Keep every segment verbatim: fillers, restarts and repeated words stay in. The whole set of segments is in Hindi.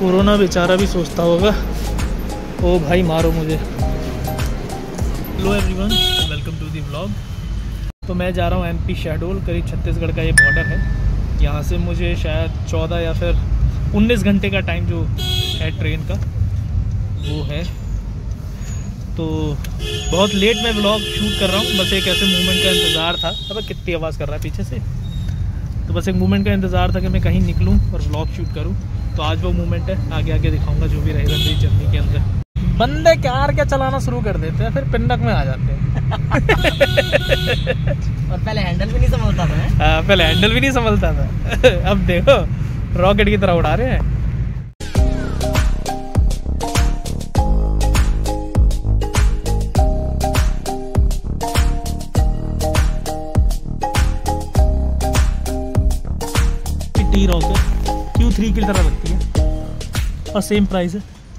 कोरोना बेचारा भी सोचता होगा ओ भाई मारो मुझे। Hello everyone, welcome to the vlog. तो मैं जा रहा हूँ एमपी शहडोल, करीब छत्तीसगढ़ का ये बॉर्डर है। यहाँ से मुझे शायद चौदह या फिर उन्नीस घंटे का टाइम जो है ट्रेन का वो है। तो बहुत लेट मैं व्लॉग शूट कर रहा हूँ, बस एक ऐसे मूवमेंट का इंतज़ार था। अब कितनी आवाज़ कर रहा है पीछे से, तो बस एक मूवमेंट का इंतज़ार था कि मैं कहीं निकलूँ और व्लॉग शूट करूँ। तो आज वो मूवमेंट है, आगे आगे दिखाऊंगा जो भी रहेगा मेरी जर्नी के अंदर। बंदे कार क्या चलाना शुरू कर देते हैं, फिर पिंडक में आ जाते हैं। और पहले हैंडल भी नहीं संभलता था। हाँ, पहले हैंडल भी नहीं संभलता था। अब देखो रॉकेट की तरह उड़ा रहे हैं। टी रॉकेट क्यू थ्री की तरह लगती है और सेम प्राइस है।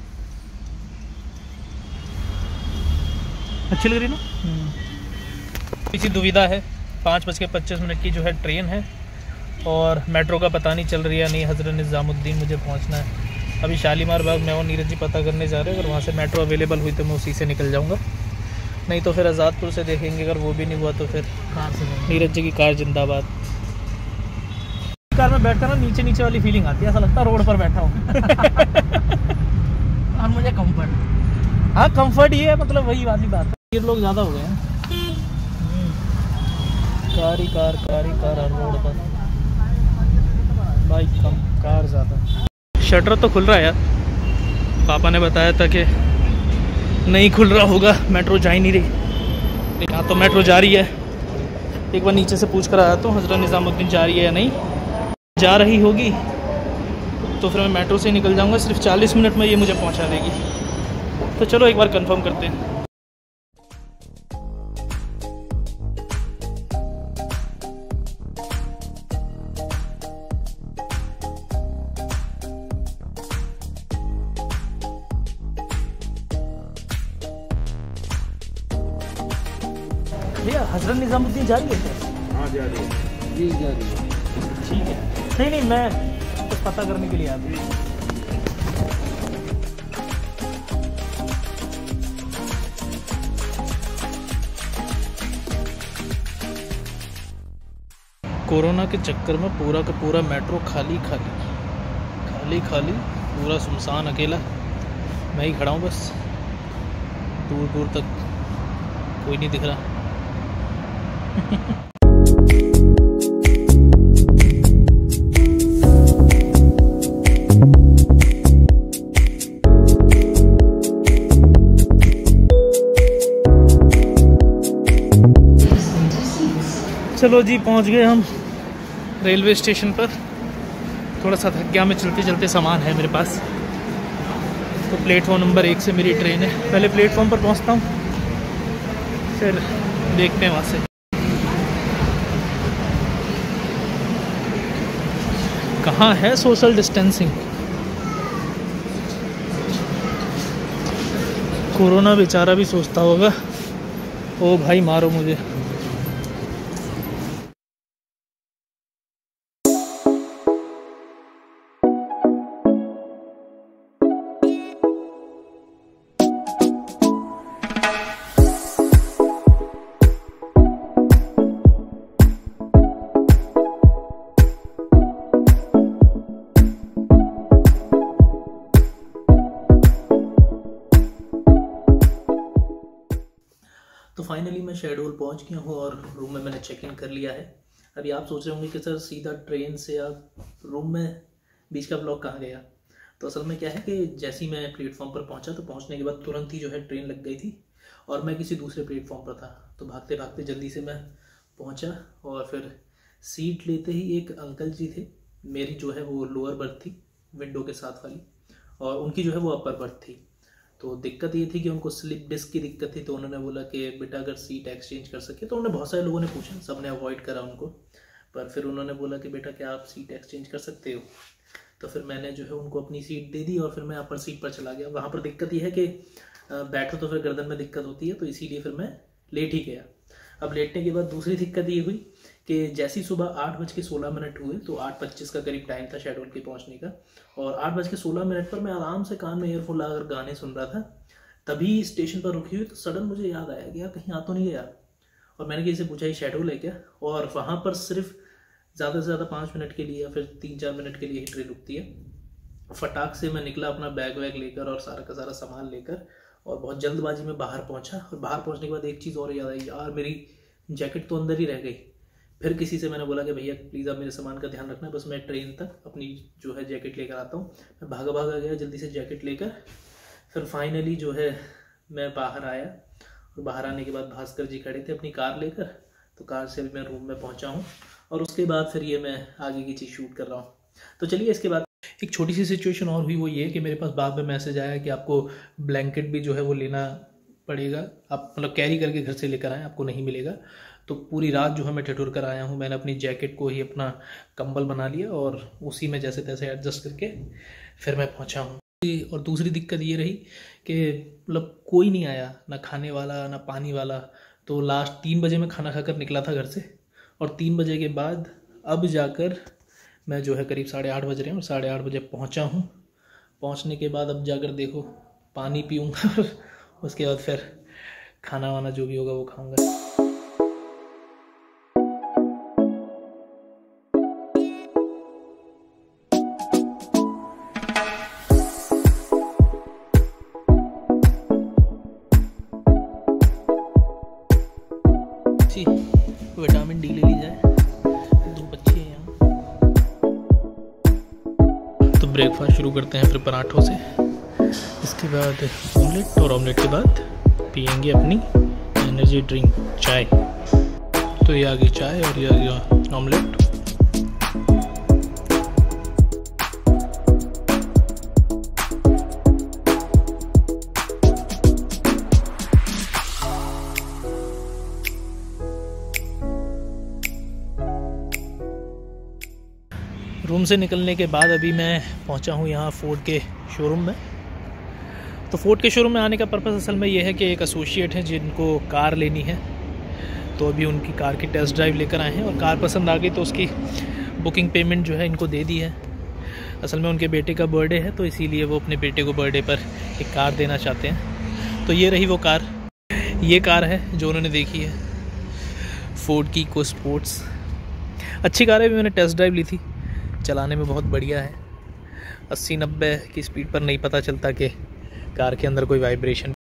अच्छी लग रही ना। इसी दुविधा है। पाँच बज के पच्चीस मिनट की जो है ट्रेन है और मेट्रो का पता नहीं चल रही है नहीं। हज़रत निज़ामुद्दीन मुझे पहुंचना है। अभी शालीमार बाग मैं और नीरज जी पता करने जा रहे हैं। अगर वहाँ से मेट्रो अवेलेबल हुई तो मैं उसी से निकल जाऊँगा, नहीं तो फिर आज़ादपुर से देखेंगे। अगर वो भी नहीं हुआ तो फिर कार से नीरज जी की कार जिंदाबाद। कार में बैठकर ना नीचे नीचे वाली फीलिंग आती है, ऐसा लगता है रोड पर बैठा हूँ। और मुझे कंफर्ट। हाँ कंफर्ट ये है, मतलब वही वाली बात है। ये लोग ज़्यादा हो गए हैं। कार ही कार कार ही कार हर रोड पर, बाइक कम कार ज़्यादा। शटर तो खुल रहा है यार, पापा ने बताया था कि नहीं खुल रहा होगा, मेट्रो जा ही नहीं रही। लेकिन हाँ तो मेट्रो जा रही है। एक बार नीचे से पूछ कर आया तो हज़रत निज़ामुद्दीन जा रही है या नहीं। जा रही होगी तो फिर मैं मेट्रो से निकल जाऊंगा। सिर्फ चालीस मिनट में ये मुझे पहुंचा देगी। तो चलो एक बार कंफर्म करते हैं। भैया हज़रत निज़ामुद्दीन जा रही है क्या? हाँ जा रही है जी, जा रही है। ठीक है। नहीं नहीं मैं कुछ पता करने के लिए आ गई। कोरोना के चक्कर में पूरा का पूरा मेट्रो खाली खाली खाली खाली पूरा सुनसान अकेला मैं ही खड़ा हूँ। बस दूर दूर तक कोई नहीं दिख रहा। चलो जी पहुंच गए हम रेलवे स्टेशन पर। थोड़ा सा थक गया मैं, चलते चलते सामान है मेरे पास। तो प्लेटफॉर्म नंबर एक से मेरी ट्रेन है। पहले प्लेटफॉर्म पर पहुंचता हूं, फिर देखते हैं वहाँ से कहाँ है सोशल डिस्टेंसिंग। कोरोना बेचारा भी सोचता होगा ओ भाई मारो मुझे। तो फाइनली मैं शहडोल पहुंच गया हूं और रूम में मैंने चेक इन कर लिया है। अभी आप सोच रहे होंगे कि सर सीधा ट्रेन से आप रूम में, बीच का ब्लॉक कहाँ गया। तो असल में क्या है कि जैसे ही मैं प्लेटफॉर्म पर पहुंचा तो पहुंचने के बाद तुरंत ही जो है ट्रेन लग गई थी और मैं किसी दूसरे प्लेटफॉर्म पर था। तो भागते भागते जल्दी से मैं पहुँचा और फिर सीट लेते ही एक अंकल जी थे। मेरी जो है वो लोअर बर्थ थी, विंडो के साथ वाली, और उनकी जो है वो अपर बर्थ थी। तो दिक्कत ये थी कि उनको स्लिप डिस्क की दिक्कत थी। तो उन्होंने बोला कि बेटा अगर सीट एक्सचेंज कर सके, तो उन्होंने बहुत सारे लोगों ने पूछा, सब ने अवॉइड करा उनको, पर फिर उन्होंने बोला कि बेटा क्या आप सीट एक्सचेंज कर सकते हो। तो फिर मैंने जो है उनको अपनी सीट दे दी और फिर मैं अपर सीट पर चला गया। वहाँ पर दिक्कत यह है कि बैठो तो फिर गर्दन में दिक्कत होती है, तो इसीलिए फिर मैं लेट ही गया। अब लेटने के बाद दूसरी दिक्कत ये हुई कि जैसी सुबह आठ बज के सोलह मिनट हुए तो आठ पच्चीस का करीब टाइम था शेडोल के पहुंचने का, और आठ बज के सोलह मिनट पर मैं आराम से कान में ईयरफोन लगाकर गाने सुन रहा था। तभी स्टेशन पर रुकी हुई तो सडन मुझे याद आया कि यार कहीं आ तो नहीं गया, और मैंने किसी से पूछा ये शेडोल है क्या, और वहाँ पर सिर्फ ज़्यादा से ज़्यादा पाँच मिनट के लिए या फिर तीन चार मिनट के लिए ही ट्रेन रुकती है। फटाक से मैं निकला अपना बैग वैग लेकर और सारा का सारा सामान लेकर, और बहुत जल्दबाजी में बाहर पहुंचा। और बाहर पहुंचने के बाद एक चीज़ और याद आई, यार मेरी जैकेट तो अंदर ही रह गई। फिर किसी से मैंने बोला कि भैया प्लीज़ आप मेरे सामान का ध्यान रखना, बस मैं ट्रेन तक अपनी जो है जैकेट लेकर आता हूँ। मैं भागा भागा गया जल्दी से जैकेट लेकर। फिर फाइनली जो है मैं बाहर आया, और बाहर आने के बाद भास्कर जी खड़े थे अपनी कार लेकर, तो कार से मैं रूम में पहुँचा हूँ, और उसके बाद फिर ये मैं आगे की चीज़ शूट कर रहा हूँ। तो चलिए इसके बाद एक छोटी सी सिचुएशन और हुई, वो ये कि मेरे पास बाद में मैसेज आया कि आपको ब्लैंकेट भी जो है वो लेना पड़ेगा, आप मतलब कैरी करके घर से लेकर आएँ, आपको नहीं मिलेगा। तो पूरी रात जो है मैं ठिठुर कर आया हूँ। मैंने अपनी जैकेट को ही अपना कंबल बना लिया और उसी में जैसे तैसे एडजस्ट करके फिर मैं पहुँचा हूँ। और दूसरी दिक्कत ये रही कि मतलब कोई नहीं आया, ना खाने वाला ना पानी वाला। तो लास्ट तीन बजे मैं खाना खाकर निकला था घर से, और तीन बजे के बाद अब जाकर मैं जो है करीब साढ़े आठ बज रहे हैं और साढ़े आठ बजे पहुंचा हूं। पहुंचने के बाद अब जाकर देखो पानी पीऊँगा और उसके बाद फिर खाना वाना जो भी होगा वो खाऊंगा। जी विटामिन डी ले ली जाए, दो बच्चे हैं यहाँ। तो ब्रेकफास्ट शुरू करते हैं फिर पराठों से, इसके बाद ऑमलेट, और ऑमलेट के बाद पियेंगे अपनी एनर्जी ड्रिंक चाय। तो ये आ गई चाय और ये आ गया ऑमलेट। रूम से निकलने के बाद अभी मैं पहुंचा हूं यहाँ फोर्ड के शोरूम में। तो फोर्ड के शोरूम में आने का पर्पस असल में ये है कि एक एसोसिएट है जिनको कार लेनी है, तो अभी उनकी कार की टेस्ट ड्राइव लेकर आए हैं, और कार पसंद आ गई तो उसकी बुकिंग पेमेंट जो है इनको दे दी है। असल में उनके बेटे का बर्थडे है, तो इसीलिए वो अपने बेटे को बर्थडे पर एक कार देना चाहते हैं। तो ये रही वो कार, ये कार है जो उन्होंने देखी है, फोर्ड की इको स्पोर्ट्स। अच्छी कार है, भी मैंने टेस्ट ड्राइव ली थी, चलाने में बहुत बढ़िया है। अस्सी नब्बे की स्पीड पर नहीं पता चलता कि कार के अंदर कोई वाइब्रेशन।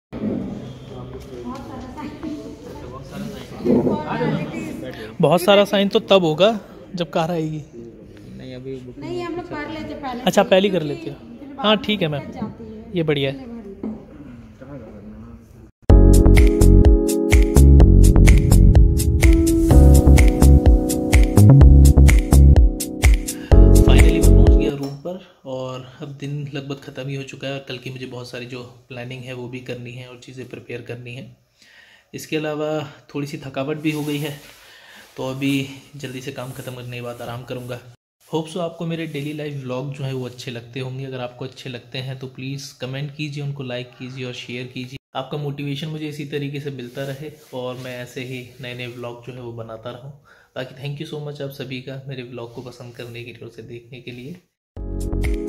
बहुत सारा साइन तो तब होगा जब कार आएगी। नहीं अभी नहीं, हम लोग कर लेते पहले। अच्छा पहले कर लेते हो, हाँ ठीक है मैम, ये बढ़िया है। और अब दिन लगभग ख़त्म ही हो चुका है, और कल की मुझे बहुत सारी जो प्लानिंग है वो भी करनी है और चीज़ें प्रिपेयर करनी है। इसके अलावा थोड़ी सी थकावट भी हो गई है, तो अभी जल्दी से काम ख़त्म करने के बाद आराम करूँगा। होप सो आपको मेरे डेली लाइफ व्लॉग जो है वो अच्छे लगते होंगे। अगर आपको अच्छे लगते हैं तो प्लीज़ कमेंट कीजिए, उनको लाइक कीजिए और शेयर कीजिए। आपका मोटिवेशन मुझे इसी तरीके से मिलता रहे और मैं ऐसे ही नए नए व्लॉग जो है वो बनाता रहूँ। बाकी थैंक यू सो मच आप सभी का मेरे व्लॉग को पसंद करने के लिए और उसे देखने के लिए।